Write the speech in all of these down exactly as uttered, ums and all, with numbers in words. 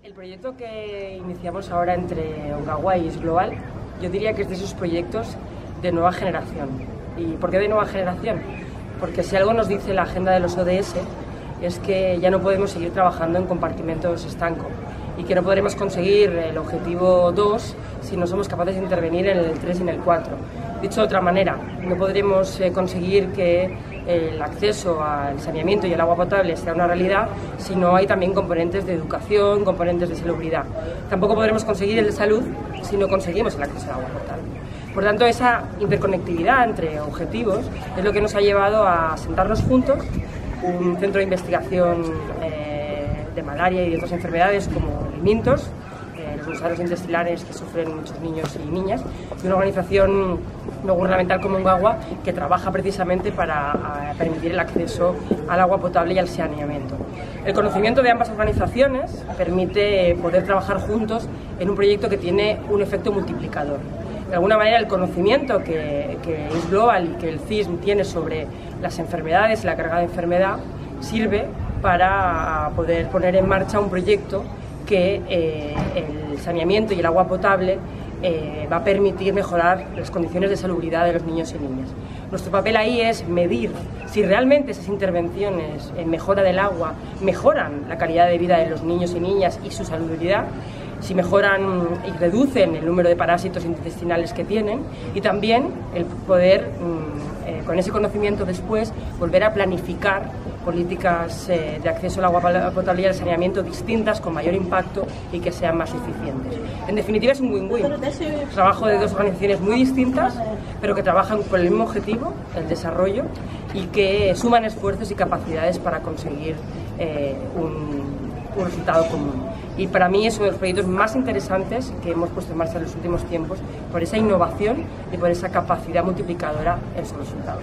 El proyecto que iniciamos ahora entre Ongawa y East Global, yo diría que es de esos proyectos de nueva generación. ¿Y por qué de nueva generación? Porque si algo nos dice la agenda de los O D S es que ya no podemos seguir trabajando en compartimentos estancos y que no podremos conseguir el objetivo dos si no somos capaces de intervenir en el tres y en el cuatro. Dicho de otra manera, no podremos eh, conseguir que el acceso al saneamiento y al agua potable sea una realidad si no hay también componentes de educación, componentes de salubridad. Tampoco podremos conseguir el de salud si no conseguimos el acceso al agua potable. Por tanto, esa interconectividad entre objetivos es lo que nos ha llevado a sentarnos juntos, un centro de investigación eh, de malaria y de otras enfermedades como el Mintos, eh, los gusanos intestinales que sufren muchos niños y niñas, y una organización no gubernamental como Ongawa que trabaja precisamente para a, permitir el acceso al agua potable y al saneamiento. El conocimiento de ambas organizaciones permite poder trabajar juntos en un proyecto que tiene un efecto multiplicador. De alguna manera, el conocimiento que, que East Global y que el C I S M tiene sobre las enfermedades y la carga de enfermedad sirve para poder poner en marcha un proyecto que eh, el saneamiento y el agua potable eh, va a permitir mejorar las condiciones de salubridad de los niños y niñas. Nuestro papel ahí es medir si realmente esas intervenciones en mejora del agua mejoran la calidad de vida de los niños y niñas y su salubridad, si mejoran y reducen el número de parásitos intestinales que tienen, y también el poder, eh, con ese conocimiento después, volver a planificar políticas eh, de acceso al agua potable y al saneamiento distintas, con mayor impacto y que sean más eficientes. En definitiva, es un win-win. Trabajo de dos organizaciones muy distintas, pero que trabajan por el mismo objetivo, el desarrollo, y que suman esfuerzos y capacidades para conseguir eh, un un resultado común. Y para mí es uno de los proyectos más interesantes que hemos puesto en marcha en los últimos tiempos, por esa innovación y por esa capacidad multiplicadora en sus resultados.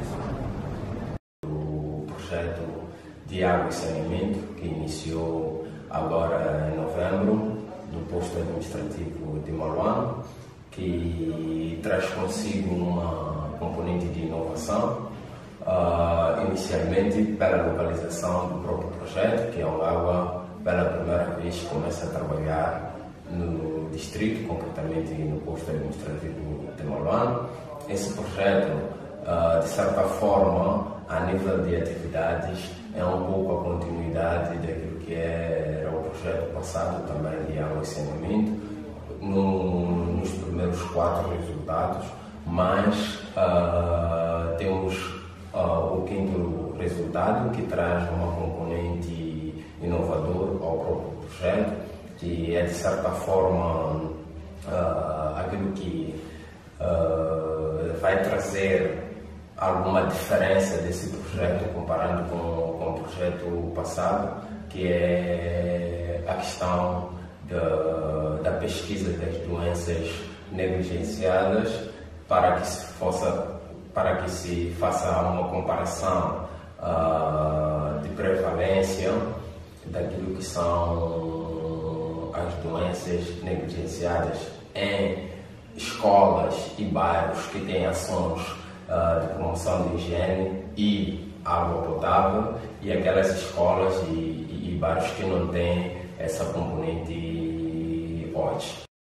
O projeto de água e saneamento, que iniciou agora em novembro, no posto administrativo de Moloano, que traz consigo uma componente de inovação, uh, inicialmente pela localização do próprio projeto, que é Ongawa pela primeira vez começa a trabalhar no distrito, concretamente no posto administrativo de Moloano. Esse projeto, uh, de certa forma, a nível de atividades, é um pouco a continuidade daquilo que era o projeto passado também de água e saneamento, no, nos primeiros quatro resultados, mas uh, temos uh, o quinto resultado, que traz uma componente inovador ao próprio projeto, que é de certa forma uh, aquilo que uh, vai trazer alguma diferença desse projeto comparando com, com o projeto passado, que é a questão da, da pesquisa das doenças negligenciadas, para que se, fosse, para que se faça uma comparação uh, de prevalência daquilo que são as doenças negligenciadas em escolas e bairros que têm ações uh, de promoção de higiene e água potável, e aquelas escolas e, e, e bairros que não têm essa componente hoje.